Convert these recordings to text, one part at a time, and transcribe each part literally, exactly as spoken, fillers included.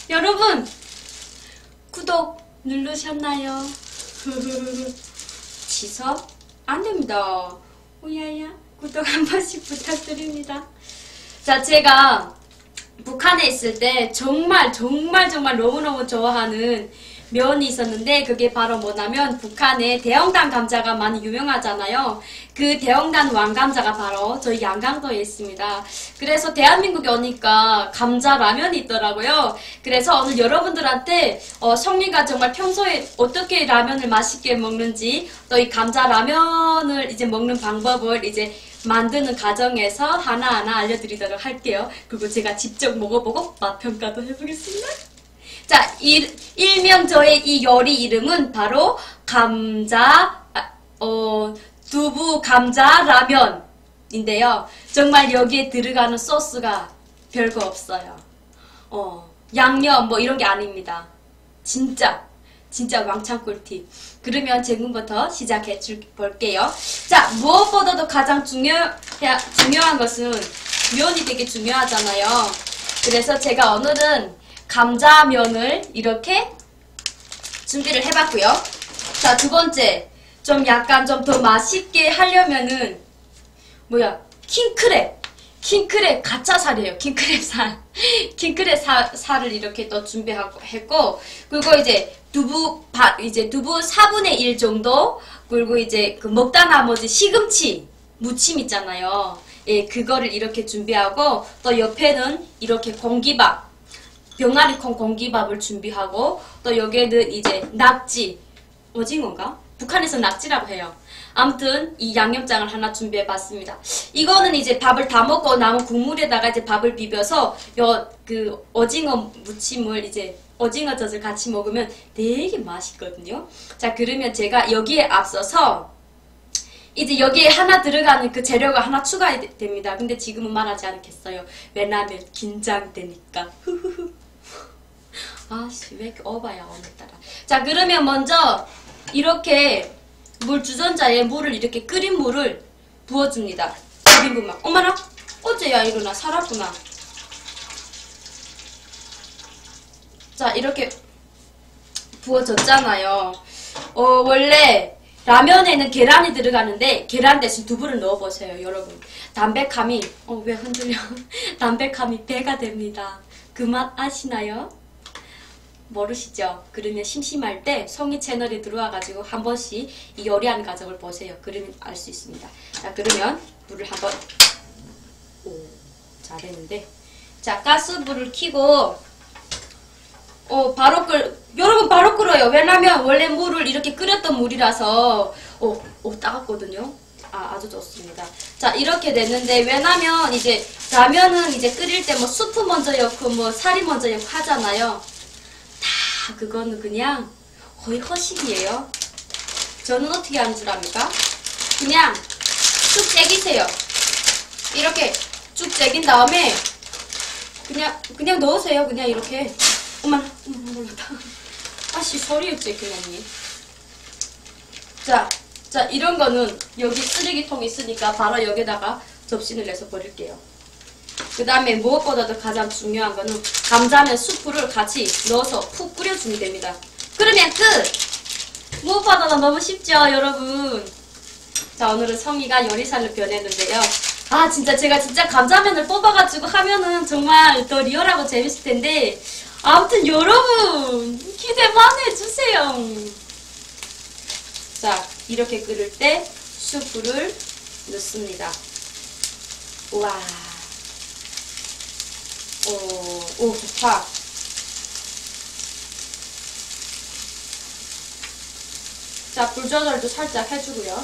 여러분 구독 누르셨나요? 취소 안됩니다. 오야야 구독 한 번씩 부탁드립니다. 자, 제가 북한에 있을 때 정말 정말 정말 너무너무 좋아하는 면이 있었는데 그게 바로 뭐냐면 북한에 대영당 감자가 많이 유명하잖아요. 그 대영당 왕감자가 바로 저희 양강도에 있습니다. 그래서 대한민국에 오니까 감자 라면이 있더라고요. 그래서 오늘 여러분들한테 어, 성리가 정말 평소에 어떻게 라면을 맛있게 먹는지 또 이 감자 라면을 이제 먹는 방법을 이제 만드는 과정에서 하나하나 알려드리도록 할게요. 그리고 제가 직접 먹어보고 맛평가도 해보겠습니다. 자, 일, 일명 저의 이 요리 이름은 바로 감자, 아, 어, 두부 감자 라면인데요. 정말 여기에 들어가는 소스가 별거 없어요. 어, 양념 뭐 이런 게 아닙니다. 진짜, 진짜 왕창 꿀팁. 그러면 지금부터 시작해 줄 볼게요. 자, 무엇보다도 가장 중요, 중요한 것은 면이 되게 중요하잖아요. 그래서 제가 오늘은 감자면을 이렇게 준비를 해봤고요. 자, 두 번째, 좀 약간 좀 더 맛있게 하려면은 뭐야, 킹크랩, 킹크랩 가짜 살이에요. 킹크랩 살, 킹크랩 사, 살을 이렇게 또 준비하고 했고, 그리고 이제 두부 바, 이제 두부 사분의 일 정도, 그리고 이제 그 먹다 나머지 시금치 무침 있잖아요. 예, 그거를 이렇게 준비하고 또 옆에는 이렇게 공기밥. 병아리콩 공기밥을 준비하고 또 여기에는 이제 낙지, 오징어인가? 북한에서 낙지라고 해요. 아무튼 이 양념장을 하나 준비해봤습니다. 이거는 이제 밥을 다 먹고 남은 국물에다가 이제 밥을 비벼서 요 그 오징어 무침을 이제 오징어 젓을 같이 먹으면 되게 맛있거든요. 자, 그러면 제가 여기에 앞서서 이제 여기에 하나 들어가는 그 재료가 하나 추가됩니다. 근데 지금은 말하지 않겠어요. 왜냐면 긴장되니까. 아씨, 왜 이렇게 어봐야 오늘따라. 자, 그러면 먼저 이렇게 물 주전자에 물을 이렇게 끓인 물을 부어줍니다. 일 인분만. 어머나, 어째야 일어나 살았구나. 자, 이렇게 부어졌잖아요. 어, 원래 라면에는 계란이 들어가는데 계란 대신 두부를 넣어보세요, 여러분. 담백함이, 어, 왜 흔들려? 담백함이 배가 됩니다. 그 맛 아시나요? 모르시죠? 그러면 심심할 때 성희 채널에 들어와가지고 한 번씩 이 요리하는 과정을 보세요. 그러면 알 수 있습니다. 자, 그러면 불을 한번, 오, 잘했는데. 자, 가스불을 켜고, 어, 바로 끓, 여러분 바로 끓어요. 왜냐면 원래 물을 이렇게 끓였던 물이라서, 어, 어, 따갑거든요. 아, 아주 좋습니다. 자, 이렇게 됐는데, 왜냐면 이제 라면은 이제 끓일 때 뭐 수프 먼저 넣고 뭐 살이 먼저 넣고 하잖아요. 다 그거는 그냥 거의 허식이에요. 저는 어떻게 하는 줄 압니까? 그냥 쭉 째기세요. 이렇게 쭉 째긴 다음에 그냥 그냥 넣으세요. 그냥 이렇게. 어머나, 어머나, 아씨, 소리를 째기냐니. 자, 자, 이런 거는 여기 쓰레기통 있으니까 바로 여기다가 접시를 내서 버릴게요. 그 다음에 무엇보다도 가장 중요한 거는 감자면 수프를 같이 넣어서 푹 끓여주면 됩니다. 그러면 끝! 무엇보다도 너무 쉽죠, 여러분? 자, 오늘은 성희가 요리사를 변했는데요. 아, 진짜 제가 진짜 감자면을 뽑아가지고 하면은 정말 더 리얼하고 재밌을 텐데, 아무튼 여러분 기대 많이 해주세요. 자, 이렇게 끓을 때 수프를 넣습니다. 우와. 오, 오, 좋다. 자, 불 조절도 살짝 해주고요.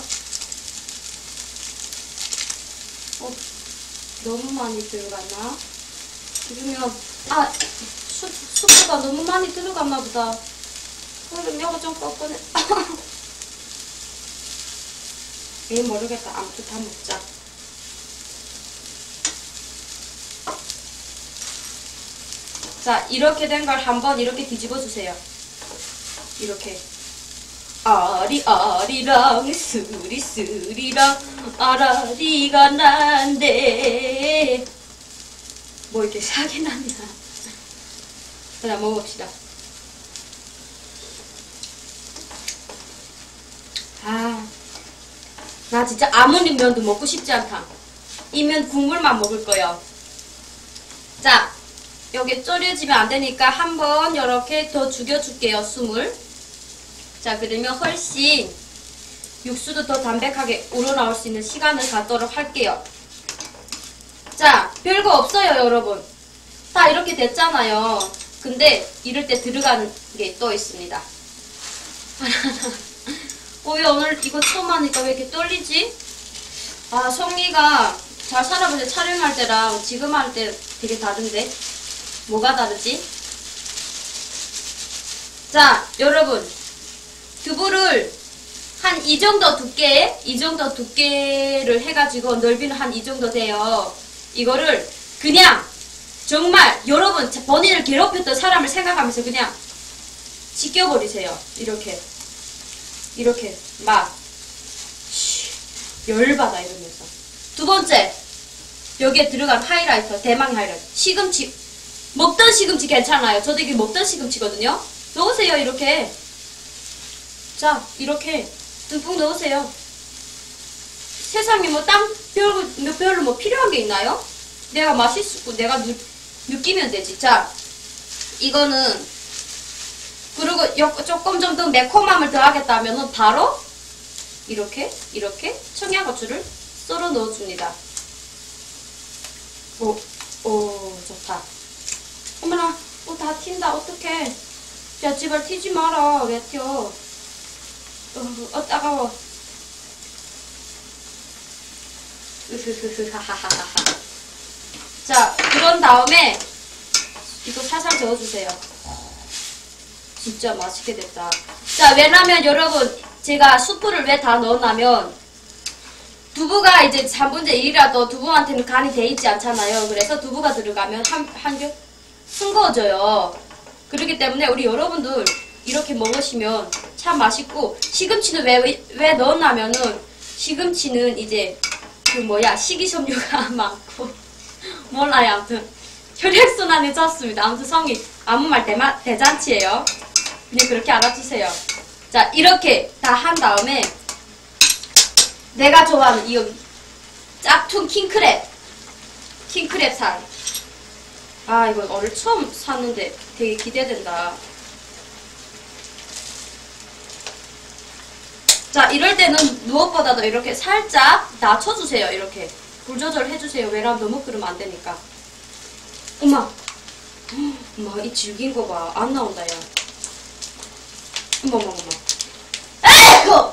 어, 너무 많이 들어갔나? 그러면, 아, 수, 수프가 너무 많이 들어갔나 보다. 그럼 이거 좀 꺾어내. 에이, 모르겠다. 아무튼 다 먹자. 자, 이렇게 된 걸 한번 이렇게 뒤집어 주세요. 이렇게. 아리아리랑 스리스리랑 아라리가 난데 뭐 이렇게 사기 나냐. 그냥 먹읍시다. 아, 나 진짜 아무리 면도 먹고 싶지 않다. 이 면 국물만 먹을 거예요. 자, 여기 졸여지면 안 되니까 한번 이렇게 더 죽여줄게요, 숨을. 자, 그러면 훨씬 육수도 더 담백하게 우러나올 수 있는 시간을 갖도록 할게요. 자, 별거 없어요, 여러분. 다 이렇게 됐잖아요. 근데 이럴 때 들어가는 게 또 있습니다. 어, 왜 오늘 이거 처음 하니까 왜 이렇게 떨리지? 아, 성미가 잘 살아보자 촬영할 때랑 지금 할 때 되게 다른데? 뭐가 다르지? 자, 여러분. 두부를 한 이 정도 두께, 이 정도 두께를 해가지고 넓이는 한 이 정도 돼요. 이거를 그냥 정말 여러분 본인을 괴롭혔던 사람을 생각하면서 그냥 지켜버리세요. 이렇게 이렇게 막 쉬, 열받아 이러면서. 두 번째, 여기에 들어간 하이라이터, 대망의 하이라이터, 시금치. 먹던 시금치 괜찮아요. 저도 이게 먹던 시금치거든요. 넣으세요. 이렇게. 자, 이렇게 듬뿍 넣으세요. 세상에 뭐 땀 별로, 별로 뭐 필요한 게 있나요? 내가 맛있고 내가 느, 느끼면 되지. 자, 이거는 그리고 요, 조금 좀 더 매콤함을 더하겠다 하면은 바로 이렇게 이렇게 청양고추를 썰어 넣어줍니다. 오, 오, 좋다. 어머나, 어, 다 튄다. 어떡해. 야, 제발 튀지 마라. 왜 튀어? 어, 어, 따가워. 으흐흐흐하하하하. 자, 그런 다음에 이거 살살 저어주세요. 진짜 맛있게 됐다. 자, 왜냐면 여러분, 제가 수프를 왜 다 넣었냐면 두부가 이제 삼 분의 일이라도 두부한테는 간이 돼 있지 않잖아요. 그래서 두부가 들어가면 한, 한 겹 싱거워져요. 그렇기 때문에 우리 여러분들 이렇게 먹으시면 참 맛있고, 시금치는 왜, 왜, 왜 넣었냐면은 시금치는 이제 그 뭐야 식이섬유가 많고 몰라요. 아무튼 혈액순환이 좋습니다. 아무튼 성이 아무 말 대마, 대잔치예요. 그냥 그렇게 알아주세요. 자, 이렇게 다 한 다음에 내가 좋아하는 이 짝퉁 킹크랩 킹크랩 살. 아, 이거 오늘 처음 샀는데 되게 기대된다. 자, 이럴 때는 무엇보다도 이렇게 살짝 낮춰주세요. 이렇게 불 조절해주세요. 왜냐면 너무 끓으면 안 되니까. 엄마, 엄마 이 질긴 거 봐. 안 나온다 야. 엄마, 엄마, 엄마. 에이구!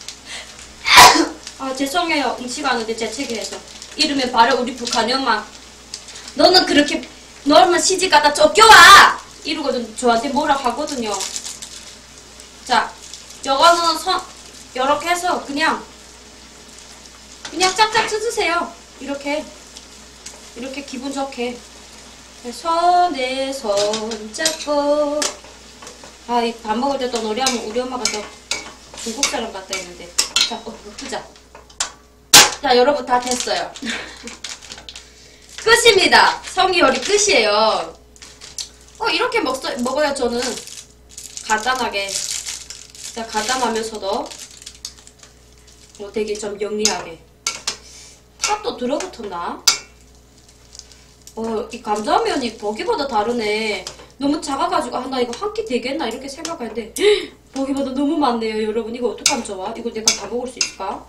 아, 죄송해요. 음치가 하는데 재채기해서. 이러면 바로 우리 북한이 엄마, 너는 그렇게 너만 시집 갔다 쫓겨와! 이러거든. 저한테 뭐라 하거든요. 자, 저거는 선 요렇게 해서 그냥 그냥 짝짝 뜯으세요. 이렇게 이렇게 기분 좋게 손에 손 잡고. 아, 이 밥 먹을 때 또 노래하면 우리 엄마가 또 중국 사람 같다 했는데. 자, 어, 끄자. 자, 여러분 다 됐어요. 끝입니다. 성기 요리 끝이에요. 어, 이렇게 먹, 먹어야 저는 간단하게, 자, 간단하면서도 뭐 되게 좀 영리하게. 팥도 들어붙었나? 어, 이 감자면이 보기보다 다르네. 너무 작아가지고, 아, 나 이거 한 끼 되겠나? 이렇게 생각하는데, 보기보다 너무 많네요, 여러분. 이거 어떡하면 좋아? 이거 내가 다 먹을 수 있을까?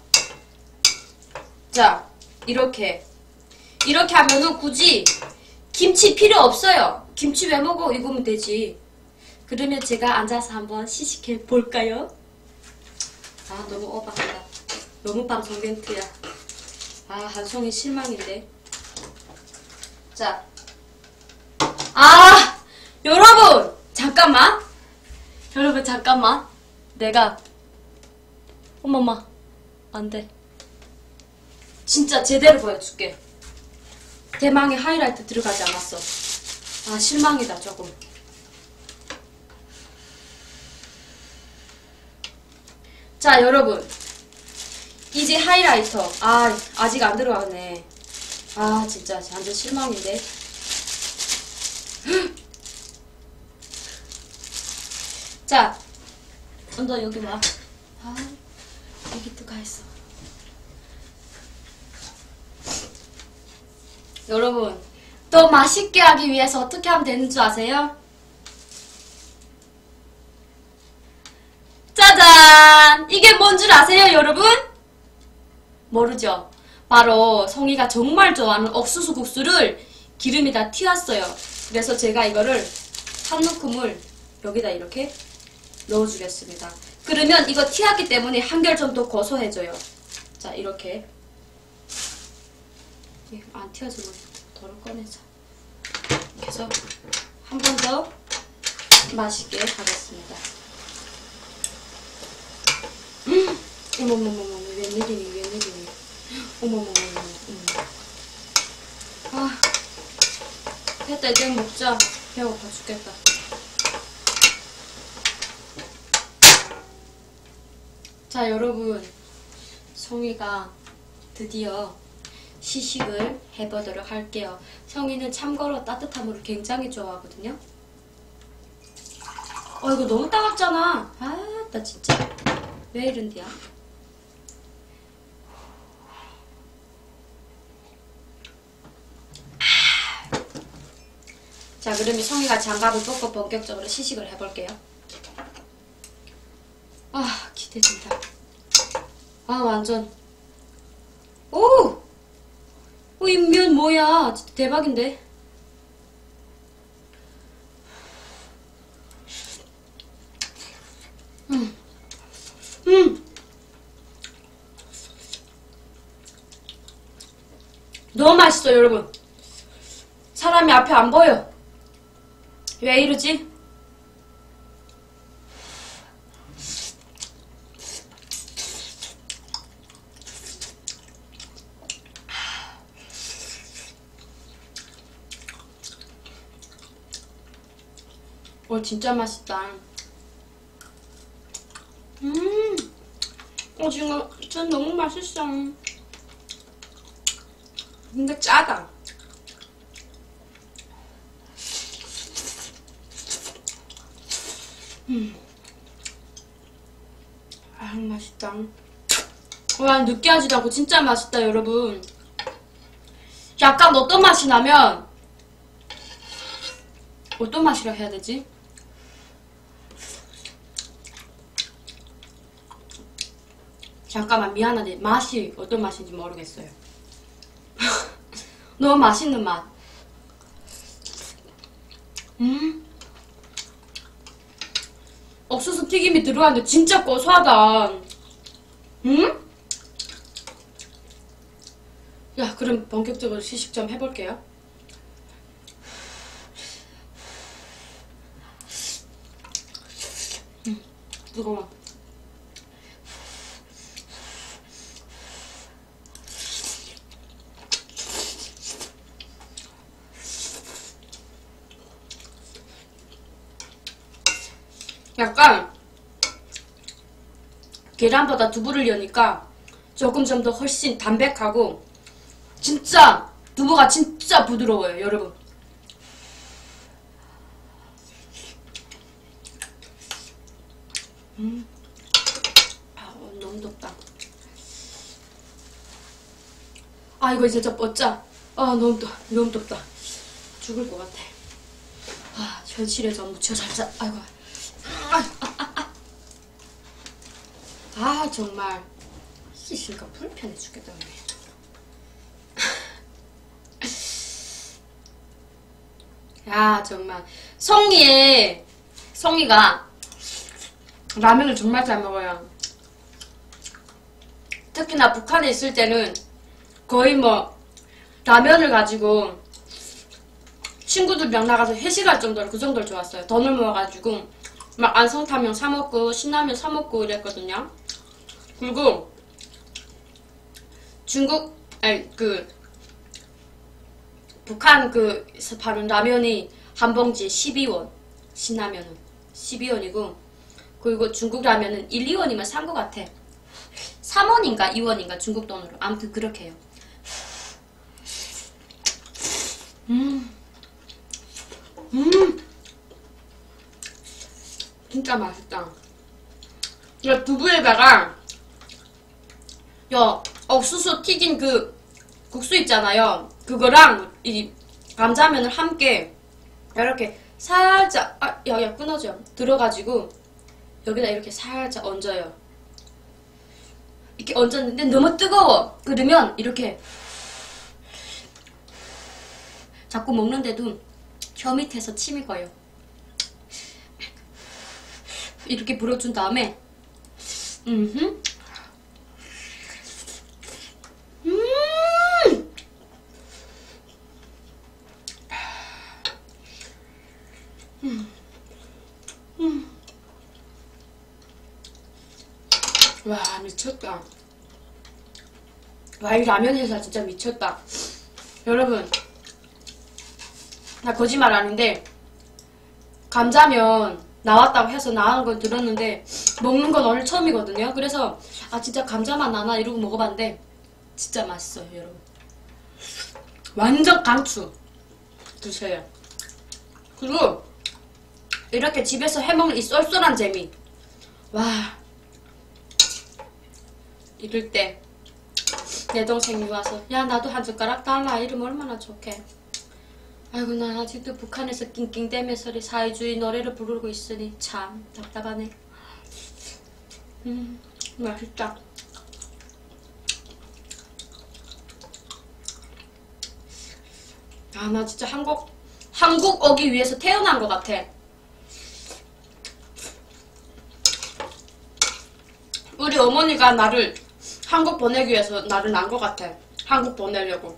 자, 이렇게. 이렇게 하면은 굳이 김치 필요 없어요. 김치 왜 먹어? 이거면 되지. 그러면 제가 앉아서 한번 시식해 볼까요? 아, 너무 오버한다. 너무 방송 멘트야. 아, 한송이 실망인데. 자. 아! 여러분! 잠깐만! 여러분, 잠깐만. 내가. 어머마. 안 돼. 진짜 제대로 보여줄게. 대망의 하이라이트 들어가지 않았어. 아, 실망이다, 조금. 자, 여러분. 이제 하이라이터. 아, 아직 안 들어가네. 아, 진짜 완전 실망인데. 자, 너 여기 와. 아, 여기 또 가있어. 여러분, 더 맛있게 하기 위해서 어떻게 하면 되는 줄 아세요? 짜잔! 이게 뭔 줄 아세요, 여러분? 모르죠? 바로 성희가 정말 좋아하는 옥수수 국수를 기름에다 튀었어요. 그래서 제가 이거를 한 움큼을 여기다 이렇게 넣어주겠습니다. 그러면 이거 튀었기 때문에 한결 좀 더 고소해져요. 자, 이렇게 안 튀어지면 덜 꺼내자. 이렇게 해서 한 번 더 맛있게 하겠습니다. 음! 어머머머머, 웬일이니, 웬일이니. 어머머머머, 어머. 아, 됐다, 이제 먹자. 배고파 죽겠다. 자, 여러분. 성희가 드디어 시식을 해보도록 할게요. 성희는 참고로 따뜻한 물을 굉장히 좋아하거든요. 어, 이거 너무 따갑잖아. 아, 나 진짜. 왜 이런데야? 자, 그러면 성희가 장갑을 벗고 본격적으로 시식을 해볼게요. 아, 기대된다. 아, 완전. 오! 오, 이 면 뭐야? 진짜 대박인데? 음. 음! 너무 맛있어요, 여러분. 사람이 앞에 안 보여. 왜 이러지? 어, 진짜 맛있다. 음, 어, 지금 진짜 너무 맛있어. 근데 짜다. 음, 아, 맛있다. 와, 느끼하지도 않고 진짜 맛있다, 여러분. 약간 어떤 맛이 나면, 어떤 맛이라 해야 되지? 잠깐만, 미안한데 맛이 어떤 맛인지 모르겠어요. 너무 맛있는 맛. 음, 옥수수 튀김이 들어갔는데 진짜 고소하다. 음? 야, 그럼 본격적으로 시식 좀 해볼게요. 음, 뜨거워. 약간 계란보다 두부를 여니까 조금 좀 더 훨씬 담백하고 진짜 두부가 진짜 부드러워요, 여러분. 음, 아, 너무 덥다. 아, 이거 진짜 뻗자. 아, 너무 덥, 너무 덥다. 죽을 것 같아. 아, 현실에 좀 묻혀 살자. 아이고. 아, 아, 아, 아. 아, 정말 씻으니까 불편해 죽겠다. 야, 정말 성희의 성희가 라면을 정말 잘 먹어요. 특히나 북한에 있을 때는 거의 뭐 라면을 가지고 친구들이랑 나가서 회식할 정도로 그 정도로 좋았어요. 돈을 모아가지고 막 안성타면 사먹고 신라면 사먹고 이랬거든요. 그리고 중국 아니 그 북한 그에서 파는 라면이 한 봉지에 십이 원, 신라면은 십이 원이고 그리고 중국 라면은 일, 이 원이면 산 것 같아. 삼 원인가 이 원인가 중국 돈으로. 아무튼 그렇게 해요. 음, 음, 진짜 맛있다. 이 두부에다가 요 옥수수 튀긴 그 국수 있잖아요. 그거랑 이 감자면을 함께 이렇게 살짝 아, 야, 야 끊어져. 들어가지고 여기다 이렇게 살짝 얹어요. 이렇게 얹었는데 너무 뜨거워. 그러면 이렇게 자꾸 먹는데도 혀 밑에서 침이 고요. 이렇게 불어준 다음에 음흠. 음! 음. 음. 와 미쳤다. 와 이 라면 회사 진짜 미쳤다. 여러분 나 거짓말 아닌데 감자면 나왔다고 해서 나온 건 들었는데 먹는 건 오늘 처음이거든요. 그래서 아 진짜 감자맛 나나 이러고 먹어봤는데 진짜 맛있어요 여러분. 완전 강추. 드세요. 그리고 이렇게 집에서 해먹는 이 쏠쏠한 재미. 와 이럴 때 내 동생이 와서 야 나도 한 숟가락 달라 이러면 얼마나 좋게. 아이고 나 아직도 북한에서 낑낑대면서 사회주의 노래를 부르고 있으니 참 답답하네. 음 맛있다. 아 나 진짜 한국 한국 오기 위해서 태어난 것 같아. 우리 어머니가 나를 한국 보내기 위해서 나를 낳은 것 같아. 한국 보내려고.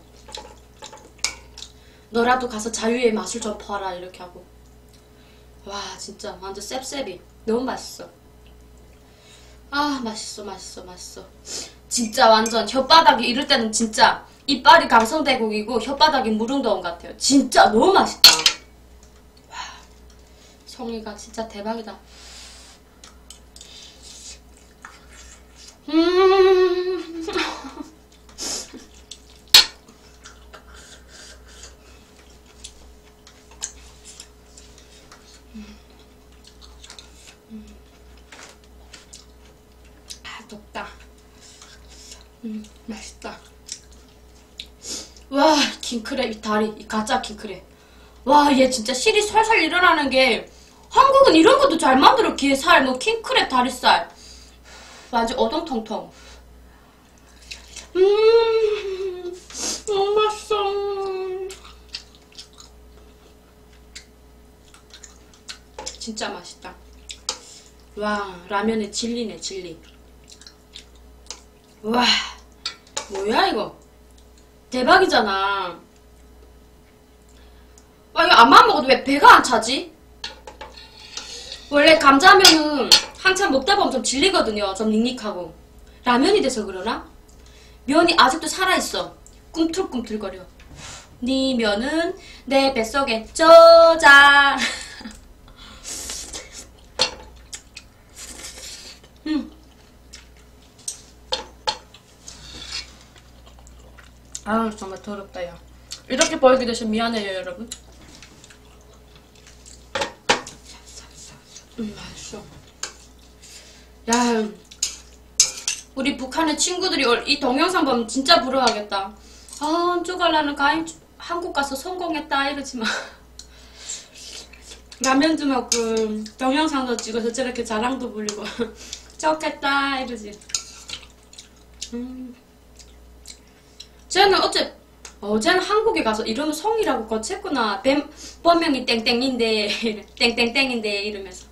너라도 가서 자유의 맛을 좀 봐라 이렇게 하고. 와 진짜 완전 셉셉이 너무 맛있어. 아 맛있어 맛있어 맛있어. 진짜 완전 혓바닥이 이럴 때는 진짜 이빨이 강성대국이고 혓바닥이 무릉도원 같아요. 진짜 너무 맛있다. 와 송이가 진짜 대박이다. 음. 아 덥다. 음 맛있다. 와 킹크랩 이 다리 이 가짜 킹크랩. 와 얘 진짜 실이 살살 일어나는 게 한국은 이런 것도 잘 만들어. 게살 뭐 킹크랩 다리살 완전 어동통통. 음 너무 맛있어. 진짜 맛있다. 와 라면에 진리네 진리. 와 뭐야 이거 대박이잖아. 와 이거 안만 먹어도 왜 배가 안 차지? 원래 감자면은 한참 먹다 보면 좀 질리거든요. 좀 닝닝하고. 라면이 돼서 그러나? 면이 아직도 살아있어. 꿈틀꿈틀거려. 네 면은 내 뱃속에 저장. 음. 아유 정말 더럽다 야. 이렇게 보이게 돼서 미안해요 여러분. 음 맛있어. 야 우리 북한의 친구들이 이 동영상 보면 진짜 부러워하겠다. 아 쪼갈라는 가임 한국 가서 성공했다 이러지마. 라면도 먹고 동영상도 찍어서 저렇게 자랑도 부리고 좋겠다 이러지. 음. 쟤는 어째 어제는 한국에 가서 이러면 성이라고 거쳤구나. 뱀, 본명이 땡땡인데 땡땡땡인데 이러면서.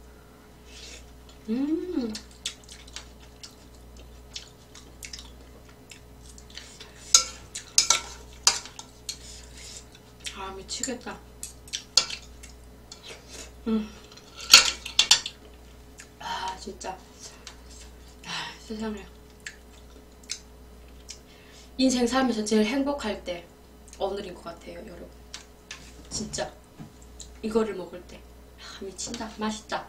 음. 아 미치겠다. 음. 아 진짜. 아 세상에. 인생 살면서 제일 행복할 때 오늘인 것 같아요 여러분. 진짜 이거를 먹을 때 아, 미친다. 맛있다.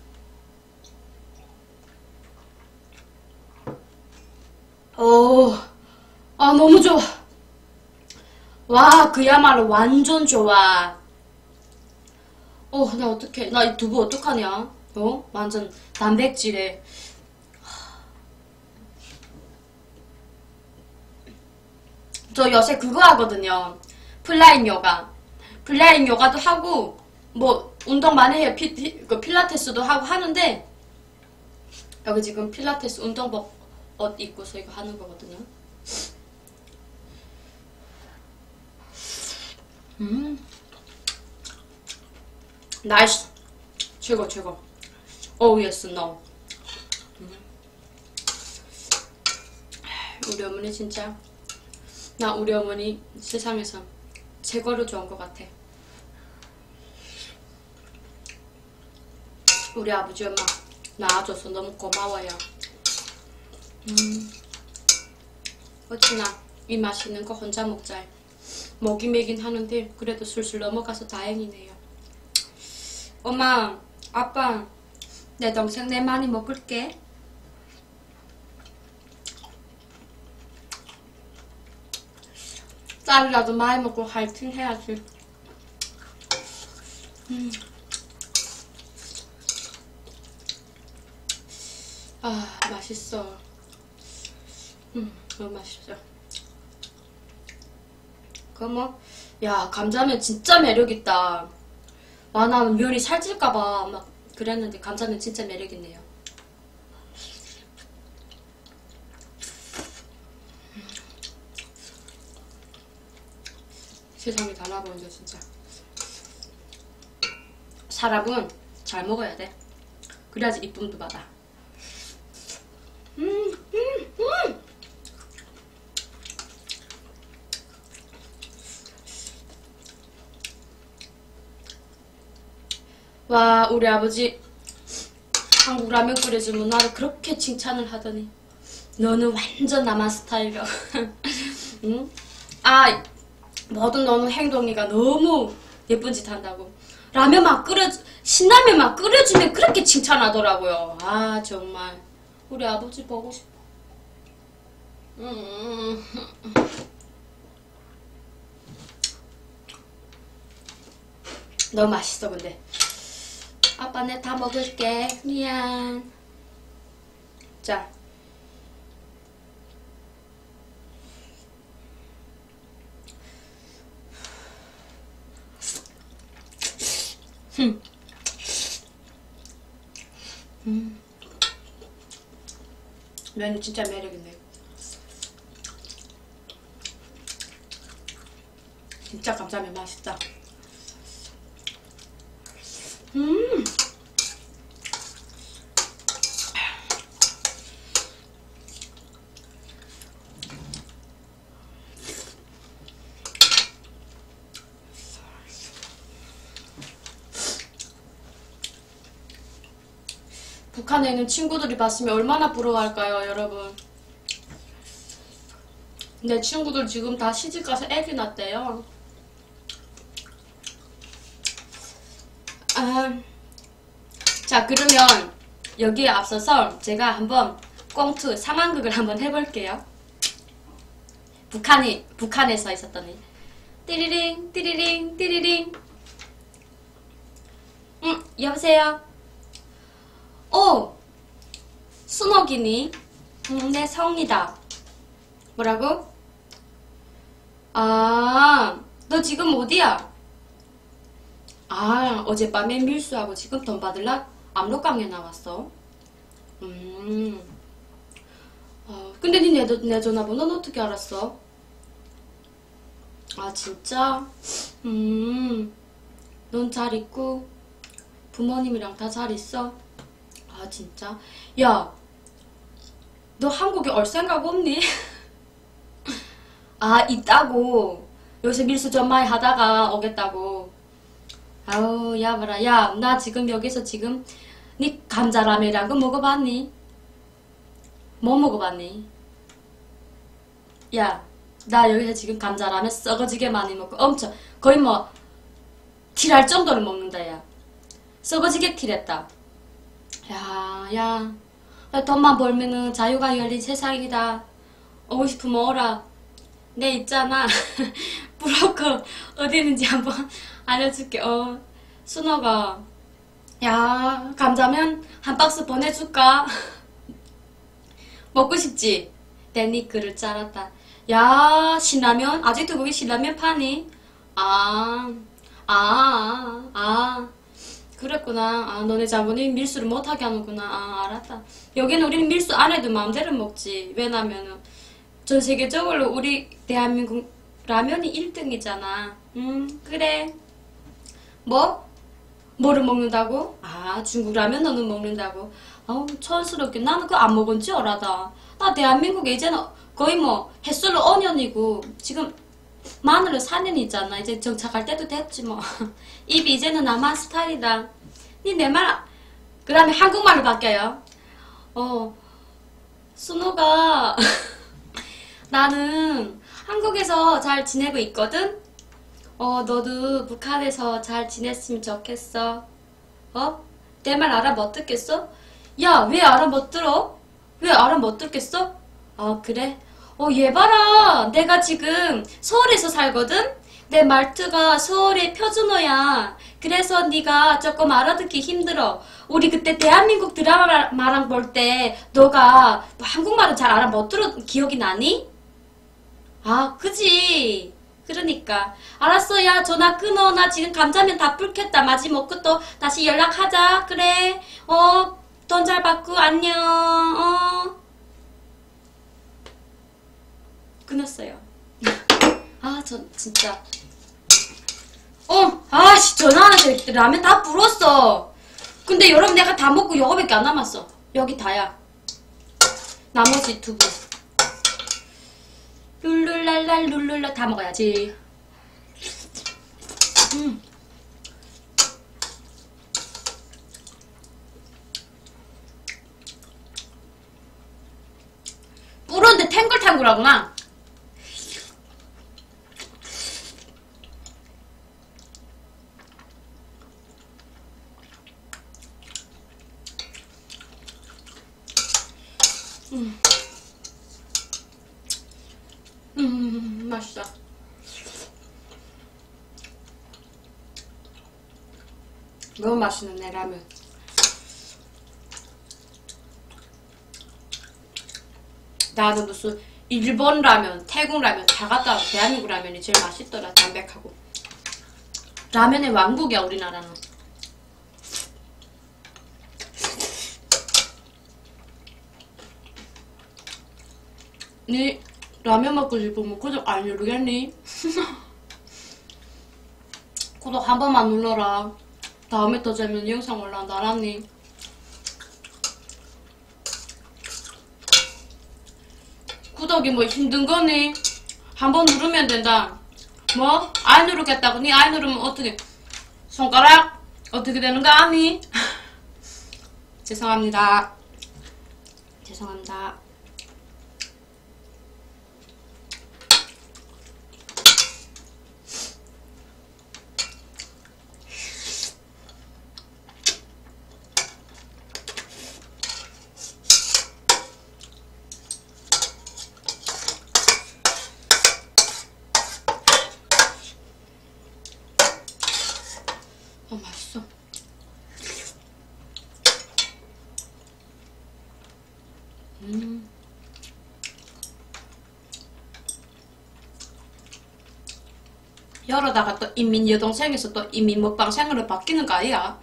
오, 아 너무 좋아. 와 그야말로 완전 좋아. 어 나 어떡해. 나 이 두부 어떡하냐. 어? 완전 단백질에. 저 요새 그거 하거든요. 플라잉 요가. 플라잉 요가도 하고, 뭐, 운동 많이 해요. 피, 피, 그 필라테스도 하고 하는데, 여기 지금 필라테스 운동복 옷 입고서 이거 하는 거거든요. 음. 나이스. 최고, 최고. Oh, yes, no. 음. 우리 어머니 진짜. 나 우리 어머니 세상에서 최고로 좋은 것 같아. 우리 아버지 엄마 낳아줘서 너무 고마워요. 음. 어찌나 이 맛있는 거 혼자 먹자. 먹이 먹긴 하는데 그래도 술술 넘어가서 다행이네요. 엄마, 아빠, 내 동생 내 많이 먹을게. 쌀이라도 많이 먹고 화이팅 해야지. 음. 아, 맛있어. 음, 너무 맛있어. 그 뭐, 야, 감자면 진짜 매력있다. 와, 나는 면이 살찔까봐 막 그랬는데 감자면 진짜 매력있네요. 세상이 달라보인다 진짜. 사람은 잘 먹어야 돼. 그래야지 이쁨도 받아. 음, 음, 음. 와, 우리 아버지 한국 라면 끓여주면 나를 그렇게 칭찬을 하더니 너는 완전 남한 스타일이라고. 응? 아, 모든 너는 행동이가 너무 예쁜 짓 한다고. 라면 막 끓여, 신라면 막 끓여주면 그렇게 칭찬하더라고요. 아, 정말. 우리 아버지 보고 싶어. 음. 너무 맛있어, 근데. 아빠, 내 다 먹을게. 미안. 자. 음. 음. 면이 진짜 매력있네. 진짜 감자면 맛있다. 음. 북한에 있는 친구들이 봤으면 얼마나 부러워할까요, 여러분. 내 친구들 지금 다 시집가서 애기 낳았대요. 아, 자, 그러면 여기에 앞서서 제가 한번 꽁트 상황극을 한번 해볼게요. 북한이, 북한에서 있었던 일. 띠리링, 띠리링, 띠리링. 응, 여보세요? 어, 순옥이니? 응, 내 성이다. 뭐라고? 아, 너 지금 어디야? 아, 어젯밤에 밀수하고 지금 돈 받을라 압록강에 나왔어. 음. 어, 근데 니 내, 내 전화번호는 어떻게 알았어? 아, 진짜? 음. 넌 잘 있고? 부모님이랑 다 잘 있어? 아, 진짜? 야, 너 한국에 올 생각 없니? 아, 있다고. 요새 밀수 좀 많이 하다가 오겠다고. 아우, 야봐라. 야, 나 지금 여기서 지금 니 감자라면이란 거 먹어봤니? 뭐 먹어봤니? 야, 나 여기서 지금 감자라면 썩어지게 많이 먹고 엄청 거의 뭐 틸할 정도로 먹는다. 야, 썩어지게 틸했다. 야, 야, 돈만 벌면은 자유가 열린 세상이다. 오고 싶으면 오라. 내 있잖아. 브로커 어디 있는지 한번 알려줄게. 어, 순호가 야, 감자면 한 박스 보내줄까? 먹고 싶지? 댄니 그럴 줄 알았다. 야, 신라면? 아직도 거기 신라면 파니? 아, 아, 아. 그랬구나. 아, 너네 자본이 밀수를 못하게 하는구나. 아, 알았다. 여기는 우리는 밀수 안 해도 마음대로 먹지. 왜냐면은, 전 세계적으로 우리 대한민국 라면이 일 등이잖아. 음, 그래. 뭐? 뭐를 먹는다고? 아, 중국 라면 너는 먹는다고? 아우, 촌스럽게. 나는 그거 안 먹은 지 오래다. 나 대한민국에 이제는 거의 뭐, 햇솔로 오 년이고, 지금 마늘은 사 년이잖아. 이제 정착할 때도 됐지 뭐. 입이 이제는 남한 스타일이다. 니 내 말, 그 다음에 한국말로 바뀌어요. 어, 순호가, 나는 한국에서 잘 지내고 있거든? 어, 너도 북한에서 잘 지냈으면 좋겠어. 어? 내 말 알아 못 듣겠어? 야, 왜 알아 못 들어? 왜 알아 못 듣겠어? 어, 그래? 어, 얘 봐라. 내가 지금 서울에서 살거든? 내 말투가 서울의 표준어야. 그래서 네가 조금 알아듣기 힘들어. 우리 그때 대한민국 드라마랑 볼 때 너가 한국말은 잘 알아 못 들어 기억이 나니? 아, 그지? 그러니까. 알았어, 야, 전화 끊어. 나 지금 감자면 다 불켰다. 마지 먹고 또 다시 연락하자. 그래. 어, 돈 잘 받고, 안녕. 어. 끊었어요. 아, 저, 진짜. 어, 아씨, 전화하는데 라면 다 불었어. 근데 여러분, 내가 다 먹고 요거밖에 안 남았어. 여기 다야. 나머지 두부. 룰룰랄랄 룰룰라 다 먹어야지. 음. 불었는데 탱글탱글하구나. 음. 음, 맛있다. 너무 맛있는 내 라면. 나는 무슨 일본 라면, 태국 라면 다 갔다 와서 대한민국 라면이 제일 맛있더라. 담백하고. 라면의 왕국이야, 우리나라는. 니 라면 먹고 싶으면 구독 안 누르겠니? 구독 한 번만 눌러라. 다음에 더 재밌는 영상 올라온다, 알았니? 구독이 뭐 힘든 거니? 한 번 누르면 된다. 뭐? 안 누르겠다고? 니 안 누르면 어떻게? 손가락? 어떻게 되는 거 아니? 죄송합니다. 죄송합니다. 어, 맛있어. 음. 이러다가 또 인민 여동생에서 또 인민 먹방생으로 바뀌는 거 아니야?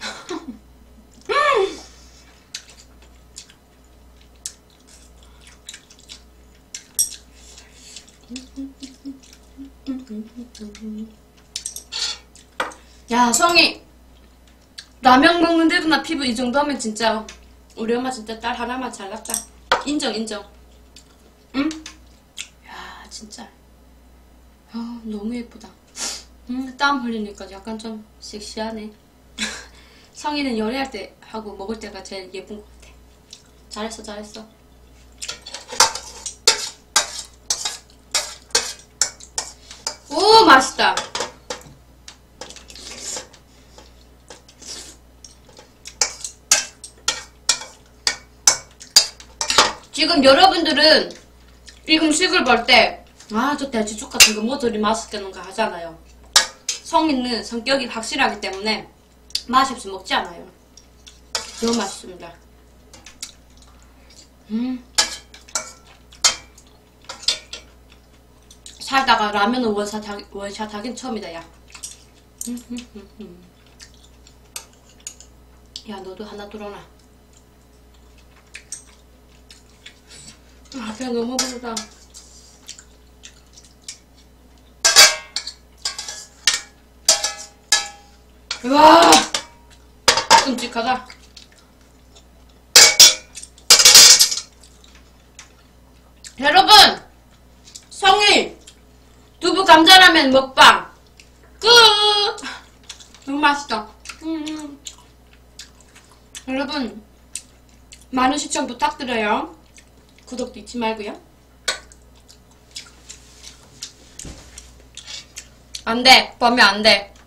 야, 성이 라면 먹는데도 나 피부 이 정도 하면 진짜 우리 엄마 진짜 딸 하나만 잘났다. 인정, 인정. 응? 야, 진짜. 아, 너무 예쁘다. 음, 땀 흘리니까 약간 좀 섹시하네. 성이는 요리할 때 하고 먹을 때가 제일 예쁜 것 같아. 잘했어, 잘했어. 오, 맛있다. 지금 여러분들은 이 음식을 볼 때, 아, 저 돼지죽 같은 거 뭐 저리 맛있겠는가 하잖아요. 성인은 성격이 확실하기 때문에 맛이 없이 먹지 않아요. 너무 맛있습니다. 음. 살다가 라면은 원샷, 하, 원샷 하긴 처음이다, 야. 음, 음, 음, 음. 야, 너도 하나 뚫어놔. 아, 배 너무 부르다. 와, 끔찍하다. 여러분, 성일 두부 감자라면 먹방 끝. 너무 맛있다. 음. 여러분, 많은 시청 부탁드려요. 구독도 잊지 말고요. 안돼, 범이 안돼.